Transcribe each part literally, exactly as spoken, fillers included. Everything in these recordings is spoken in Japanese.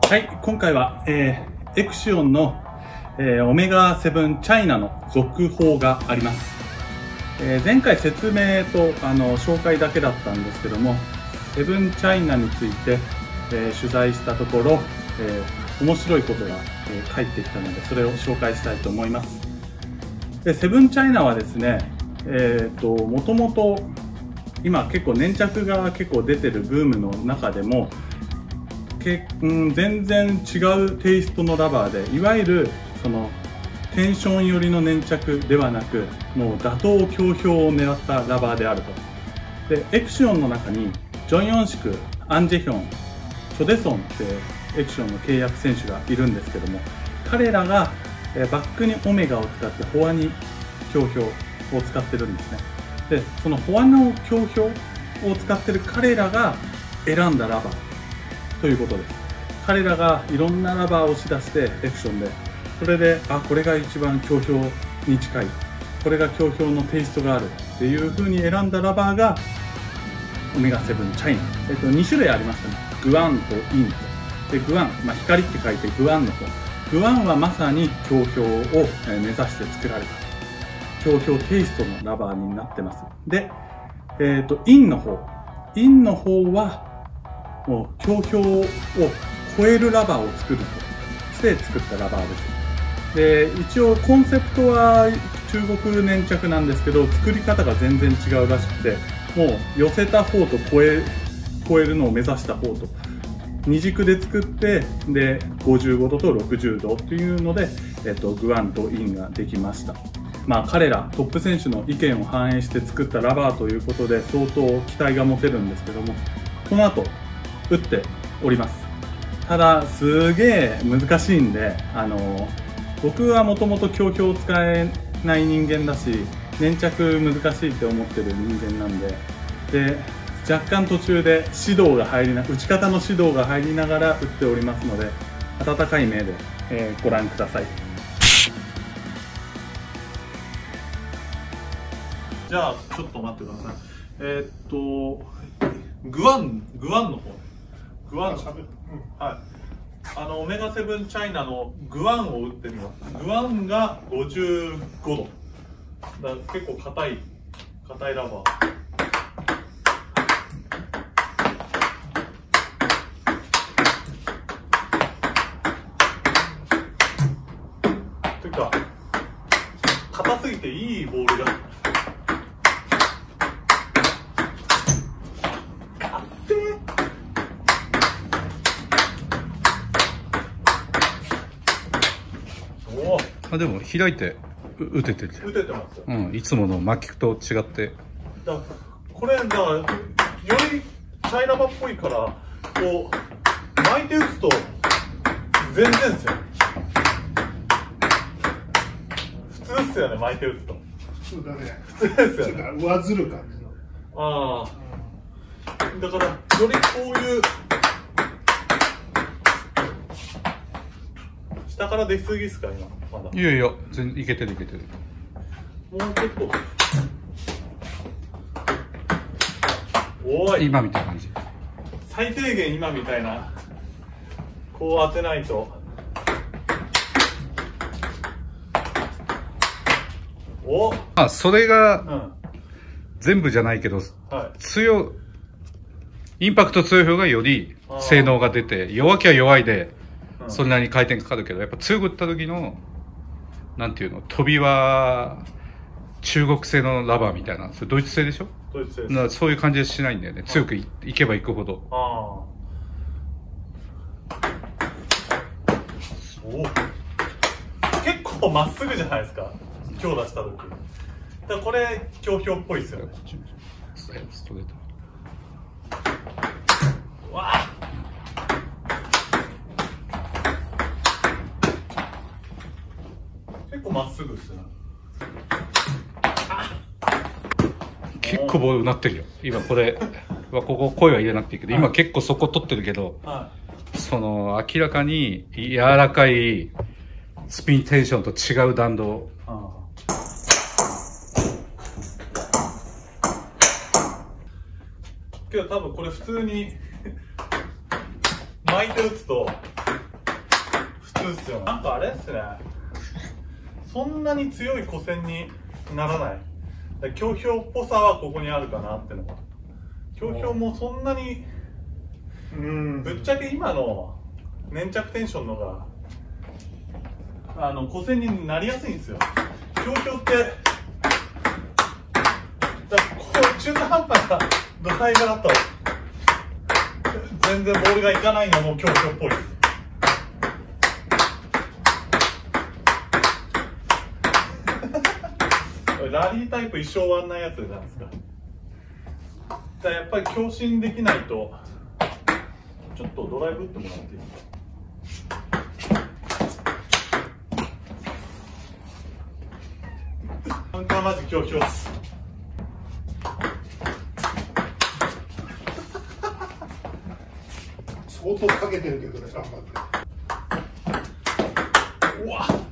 はい、今回は、えー、エクシオンの、えー、オメガセブンチャイナの続報があります。えー、前回説明とあの紹介だけだったんですけども、セブンチャイナについて、えー、取材したところ、えー、面白いことが、えー、返ってきたので、それを紹介したいと思います。でセブンチャイナはですね、えーと、もともと今結構粘着が結構出てるブームの中でもけ、うん、全然違うテイストのラバーで、いわゆるそのテンション寄りの粘着ではなく、もう打倒強氷を狙ったラバーであると。でエクシオンの中にジョン・ヨンシク、アン・ジェヒョン、チョ・デソンってエクシオンの契約選手がいるんですけども、彼らがバックにオメガを使ってフォアに強氷を使ってるんですね。でそのフォアの強氷を使ってる彼らが選んだラバーということです。彼らがいろんなラバーを押し出してエクションで、それであこれが一番強氷に近い、これが強氷のテイストがあるっていう風に選んだラバーがオメガセブンチャイナ、えっと、に種類ありましたね。グアンとインと。でグアン、まあ、光って書いてグアンの方。グアンはまさに強氷を目指して作られた強氷テイストのラバーになってます。で、えっとインの方インの方はもう強氷を超えるラバーを作るとして作ったラバーです。で一応コンセプトは中国粘着なんですけど、作り方が全然違うらしくて、もう寄せた方と超え超えるのを目指した方と二軸で作って、でごじゅうごどとろくじゅうどっていうので、えっと、グアンとインができました。まあ彼らトップ選手の意見を反映して作ったラバーということで相当期待が持てるんですけども、この後打っております。ただすげえ難しいんで、あの僕はもともと強氷を使えない人間だし、粘着難しいって思ってる人間なんで、で若干途中で指導が入りな打ち方の指導が入りながら打っておりますので、温かい目で、えー、ご覧ください。じゃあちょっと待ってください。えー、っとグワングワンの方グワンの方、うん、はい、あのオメガセブンチャイナのグワンを打ってみます。グワンがごじゅうごどだ、結構硬い硬いラバー。というか硬すぎていいボールがあでも開いて打ててる。 打ててますよ。 うん、いつものマキクと違って。 だこれだからよりチャイナバっぽいから、こう巻いて打つと全然ですよ。普通ですよね、巻いて打つと。 普通だね。 普通ですよね。 上ずる感じの。 ああ。だからよりこういう下から出過ぎですか今まだ。 いやいや全然いけてるいけてる。 もう結構。おい。 今みたいな感じ。 最低限今みたいな。こう当てないと。お。 あそれが、 うん、 全部じゃないけど、 はい、 強インパクト強い方がより性能が出て、弱きゃ弱いで。それなりに回転かかるけど、やっぱ強く打った時のなんていうの、飛びは中国製のラバーみたいな、それドイツ製でしょ。 ドイツ製です。 そういう感じはしないんだよね。強く い, いけばいくほど。 あお結構まっすぐじゃないですか、今日出した時。だからこれ強氷っぽいですよね。ストレート。わあ結構まっすぐですね。 結構ボールなってるよ。今これはここ声は入れなくていいけど、今結構そこ取ってるけど、はい、その明らかに柔らかいスピンテンションと違う弾道。ああけど多分これ普通に巻いて打つと通っすよ。なんかあれっすね。そんなに強い古戦にならない。強氷っぽさはここにあるかなってのが。強氷もそんなに、うん、ぶっちゃけ今の粘着テンションのが、あの、古戦になりやすいんですよ。強氷って、だこう中途半端なドライバーだと、全然ボールがいかないのも強氷っぽいです。ラリータイプ一生終わんないやつじゃないですか。だからやっぱり強振できないと、ちょっとドライブ打ってもらっていいですか。カウンターマジ強氷です。 相当かけてるけどね、頑張って。 うわ、はい、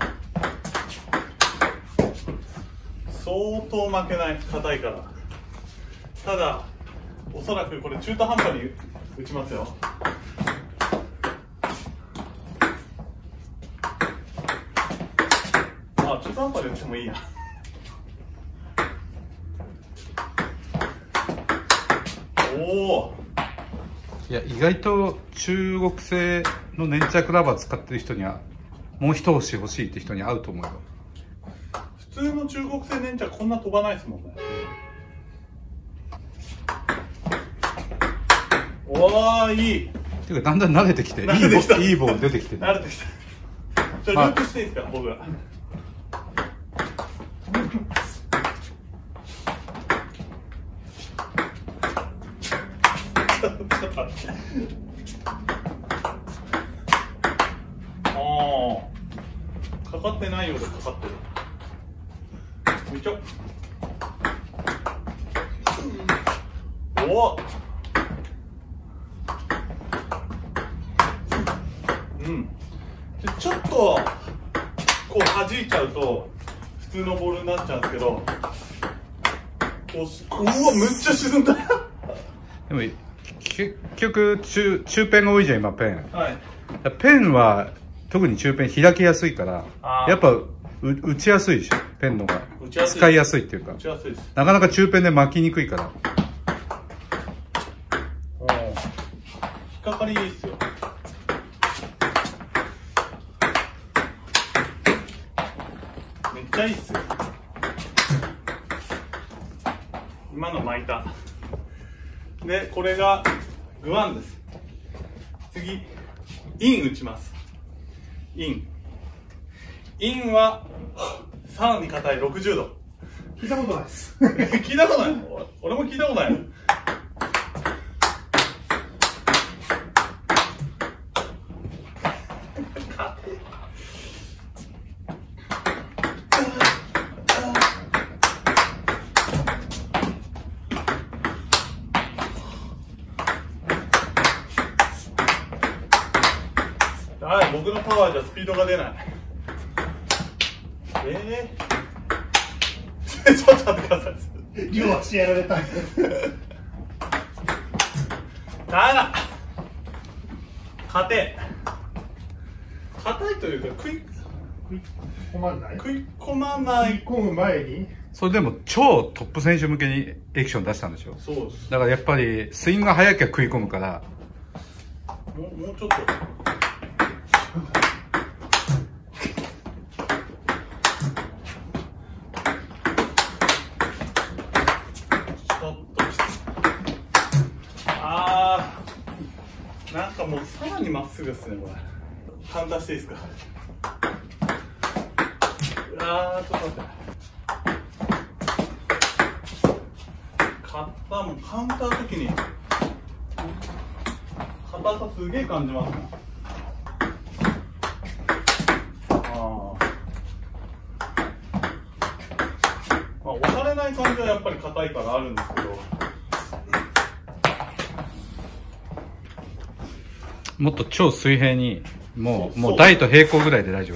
相当負けない、硬いから。ただおそらくこれ中途半端に打ちますよ。あ、中途半端で打ってもいいや。おお、 いや、意外と中国製の粘着ラバー使ってる人にはもう一押し欲しいって人に合うと思うよ。 普通の中国製粘着こんな飛ばないですもんね。おー、いい。 ていうかだんだん慣れてきて、いいボいいボール出てきてる。 慣れてきた。ちょっとループしていいですか、僕が。ああ、かかってないようでかかってる。よいしょ。おお。うん。でちょっとこう弾いちゃうと普通のボールになっちゃうんですけど、こう、うわ、むっちゃ沈んだ。 でも結局中中ペンが多いじゃん今ペン。 はい。 ペンは特に中ペン開きやすいからやっぱう打ちやすいでしょ、ペンのが使いやすいっていうか、なかなか中ペンで巻きにくいから。 おー、引っかかりいいっすよ。めっちゃいいっすよ。今の巻いた。で、これがグワンです。次、イン打ちます。イン。インは、さらに硬いろくじゅうど。 聞いたことないです。 聞いたことない。俺も聞いたことない。はい、僕のパワーじゃスピードが出ない。えー、ちょっと待ってください。 両足やられたい。 だな。硬い。硬いというか、食い、 食い込まない食い込まない。 食い込む前にそれでも超トップ選手向けにエクション出したんでしょ。 そうです。 だからやっぱりスイングが速きゃ食い込むから。 もう、もうちょっと。なんかもうさらにまっすぐですね、これ。カウンターしていいですか。あー、ちょっと待って。カッターもカウンターの時に硬さすげえ感じますね。あー、まあ押されない感じはやっぱり硬いからあるんですけど、 もっと超水平に、もう、もう台と平行ぐらいで大丈夫。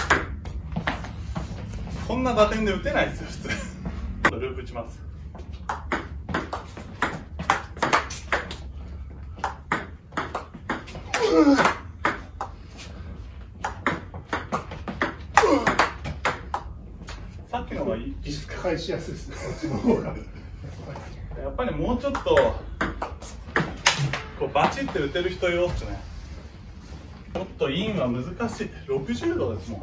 こんな打点で打てないですよ、普通。ループ打ちます。 返しやすいですね、そっちの方が。 やっぱりもうちょっとこうバチって打てる人用っすね。ちょっとインは難しい。ろくじゅうどですもん。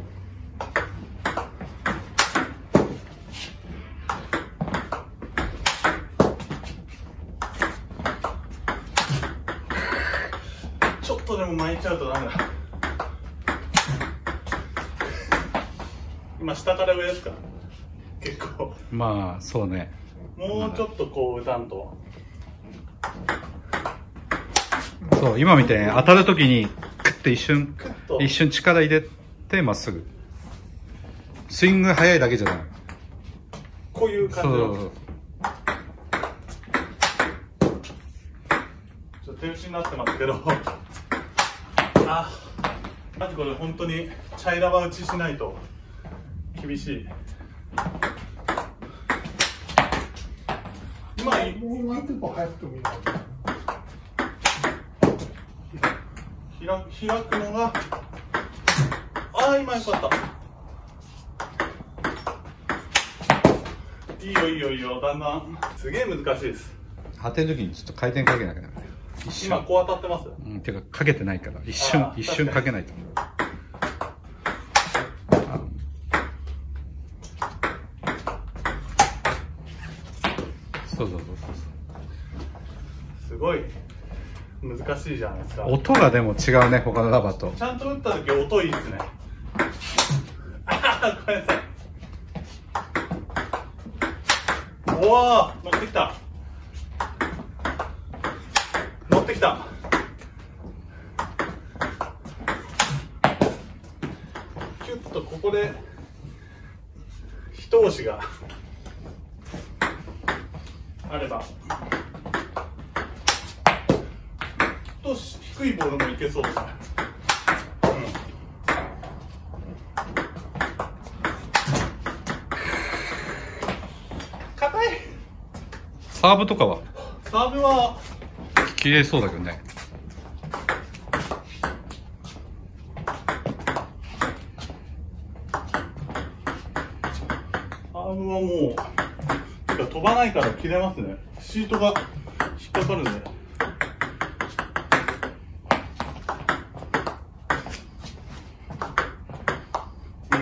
ちょっとでも巻いちゃうとダメだ。今下から上ですか。結構まあそうね。 もうちょっとこう打たんと。 そう、今みたいに当たるときにクッて一瞬クッと一瞬力入れてまっすぐ。スイングが速いだけじゃない。 こういう感じの。 そう。 ちょっと手打ちになってますけど。あ、まずこれ本当に茶色は打ちしないと厳しい。今もうワンテンポ早くてもいいな。 開開くのが、ああ今よかった。いいよいいよいいよ、だんだんすげえ難しいです。 当てるときにちょっと回転かけなきゃダメ。一瞬。 今こう当たってます。 うん、てかかけてないから一瞬あー一瞬かけないと。そうそうそうすごい難しいじゃないですか。 そう。音がでも違うね、他のラバーと。 ちゃんと打った時音いいですね。ああごめんなさい。おお乗ってきた乗ってきた。キュッとここで一押しがあればと低いボールもいけそうですね。硬い。 サーブとかはサーブは綺麗そうだけどね。 サーブはもうてか飛ばないから切れますね。シートが引っかかるんで。うん。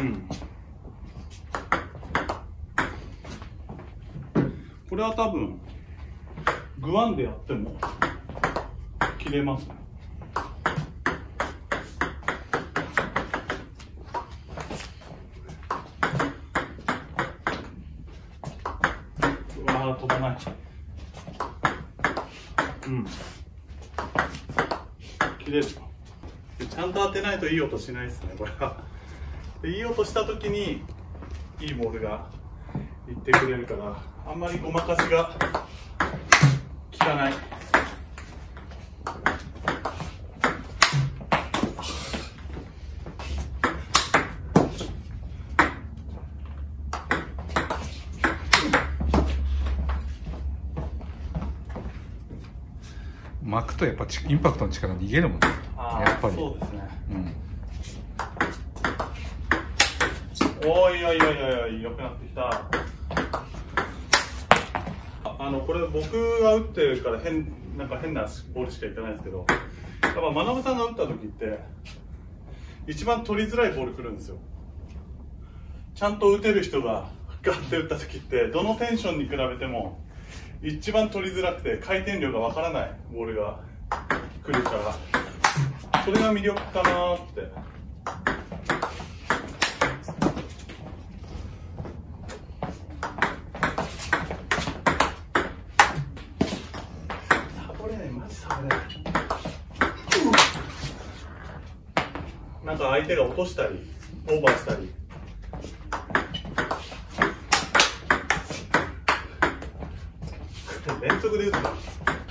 これは多分グワンでやっても切れますね。うわー飛ばない。うん。切れる。でちゃんと当てないといい音しないですね、これは。でいい音した時にいいボールがいってくれるから、あんまりごまかしが効かない。 巻くとやっぱインパクトの力逃げるもんね。やっぱり。 そうですね。 うん。 おいおいおいおい、良くなってきた。あのこれ僕が打ってるから変なんか変なボールしかいかないですけど、やっぱ学さんが打った時って一番取りづらいボール来るんですよ。ちゃんと打てる人がガッて打った時ってどのテンションに比べても一番取りづらくて回転量がわからないボールが来るから、それが魅力かなって。なんか相手が落としたりオーバーしたり、連続で打つな。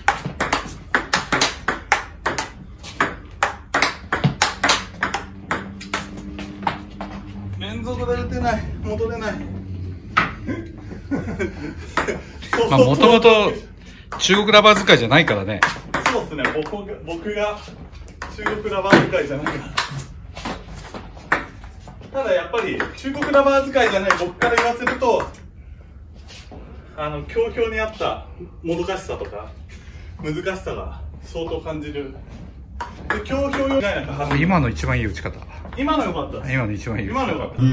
連続で打てない、戻れない。 まあもともと中国ラバー使いじゃないからね。 そうですね、僕が僕が中国ラバー使いじゃないから。ただやっぱり中国ラバー使いじゃない僕から言わせるとあの強氷にあったもどかしさとか難しさが相当感じる。で強氷用ないなんか今の一番いい打ち方。 今の良かったです。 今の一番いい打ち方。 今の良かった、うん、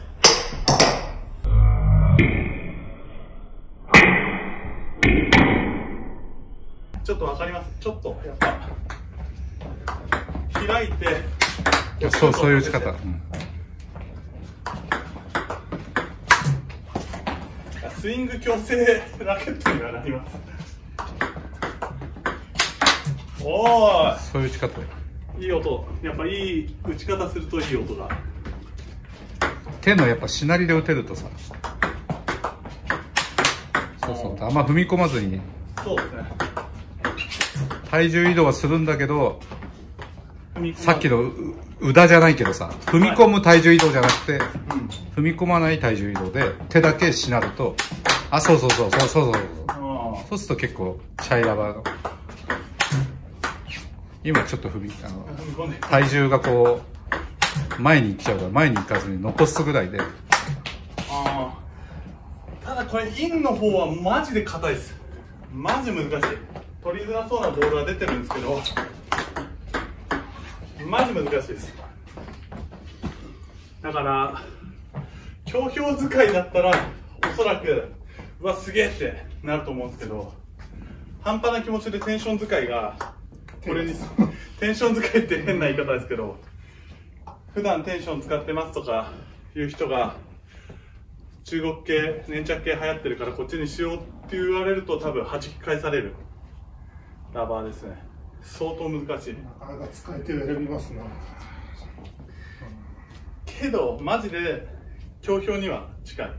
ちょっとわかります。ちょっとやっぱ開いて、 そうそういう打ち方、うん、 スイング矯正ラケットにはなります。おーい、 そういう打ち方。 いい音。やっぱいい打ち方するといい音が。 手のやっぱしなりで打てるとさ、そうそう、あんま踏み込まずに、 そうですね、 体重移動はするんだけど、さっきの宇田じゃないけどさ、踏み込む体重移動じゃなくて、はい、踏み込まない体重移動で手だけしなると、あ、そうそうそうそうそうそうそう、そうすると結構チャイラバーの今ちょっと踏みあの体重がこう前に行っちゃうから前に行かずに残すぐらいで。 あー、ただこれインの方はマジで硬いです。マジ難しい。取りづらそうなボールは出てるんですけど、マジ難しいです。だから強氷使いだったらおそらくうわすげえってなると思うんですけど、半端な気持ちでテンション使いがこれにテンション使いって変な言い方ですけど、普段テンション使ってますとかいう人が中国系粘着系流行ってるからこっちにしようって言われると多分弾き返されるラバーですね。相当難しい。 なかなか使い手を選びますな。 けどマジで強氷には近い。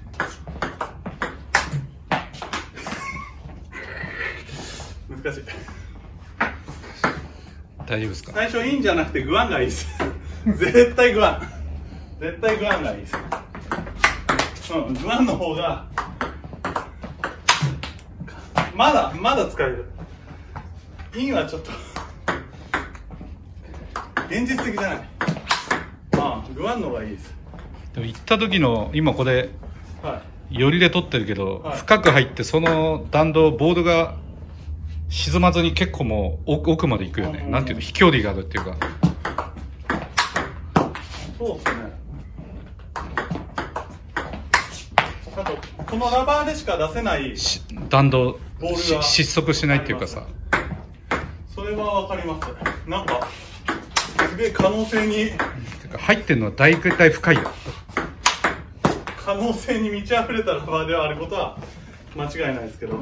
難しい。 大丈夫ですか？ 最初インじゃなくてグワンがいいです。絶対グワン。絶対グワンがいいです。うん、グワンの方がまだまだ使える。インはちょっと現実的じゃない。まあグワンの方がいいです。 でも行った時の今これ、 はい、 寄りで取ってるけど、 はい、 深く入ってその弾道ボールが沈まずに結構もう奥まで行くよね。なんていうの、飛距離があるっていうか。 そうですね。あとこのラバーでしか出せない弾道ボールが失速しないっていうかさ。 それはわかります。なんかすげえ可能性に入ってるのは大体深いよ。 可能性に満ち溢れたラバーではあることは間違いないですけど、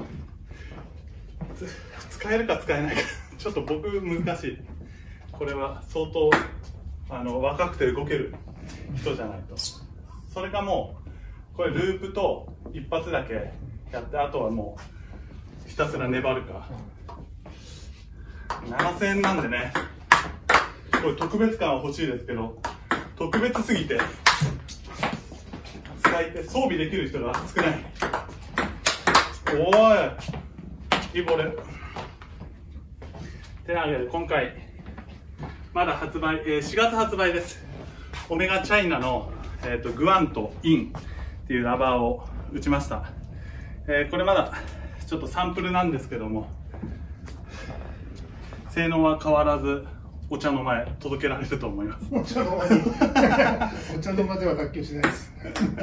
使えるか使えないかちょっと僕難しい。これは相当あの若くて動ける人じゃないと。それかもうこれループと一発だけやって、あとはもうひたすら粘るか。ななせんえんなんでね、これ特別感は欲しいですけど、特別すぎて使い手装備できる人が少ない。おーい、いいボール。てなわけで今回まだ発売、えー、しがつ発売です。オメガチャイナの、えーと、グワンとインっていうラバーを打ちました。えー、これまだちょっとサンプルなんですけども、性能は変わらずお茶の間へ届けられると思います。 お茶の間にお茶の間では脱臼しないです。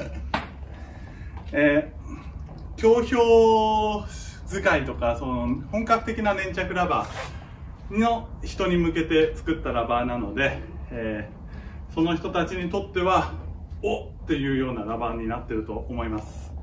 えー、強氷使いとかその本格的な粘着ラバーの人に向けて作ったラバーなので、えー、その人たちにとってはおっていうようなラバーになっていると思います。